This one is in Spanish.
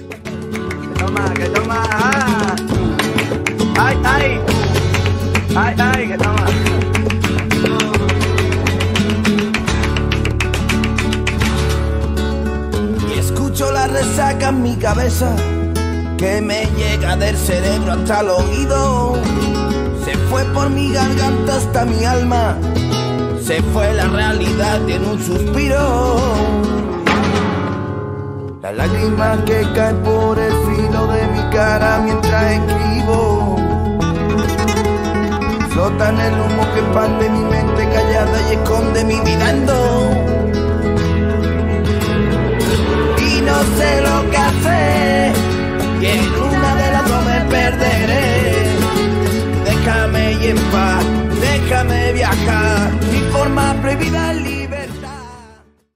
Que toma. Ah. Ay, ay. Ay, ay, que toma. Y escucho la resaca en mi cabeza, que me llega del cerebro hasta el oído. Se fue por mi garganta hasta mi alma, se fue la realidad en un suspiro. Las lágrimas que caen por el filo de mi cara mientras escribo flotan el humo que expande mi mente callada y esconde mi vida en dos. Y no sé lo que hacer, y en una de las dos me perderé. Déjame ir en paz, déjame viajar, mi forma prohibida es